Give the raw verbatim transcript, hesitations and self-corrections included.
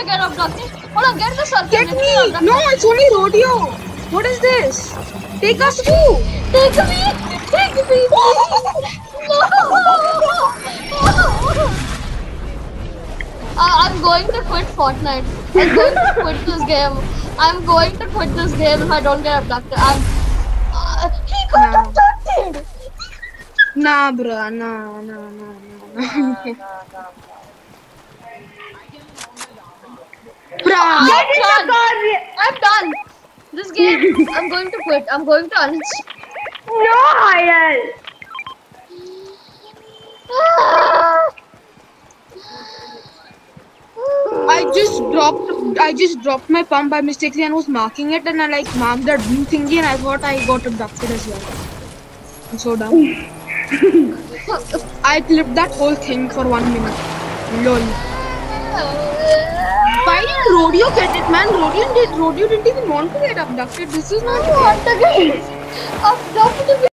get abducted. Hold on, get the circle. Get me! No, it's only rodeo. What is this? Take us too. Take me! Take me! No! Uh, I'm going to quit Fortnite. I'm going to quit this game. I'm going to quit this game if I don't get abducted. I'm. Uh, he got Nah. abducted. Nah, bruh. Nah, nah, nah, nah. Bruh. Get in the car. I'm done. This game, I'm going to quit. I'm going to uninstall. No, Hayal. I just dropped. I just dropped my pump by mistake and was marking it, and I like marked that blue thingy, and I thought I got abducted as well. I'm so dumb. I clipped that whole thing for one minute. Lol. Why did Rodeo get it, man? Rodeo did. Rodeo didn't even want to get abducted. This is not. I want to get abducted.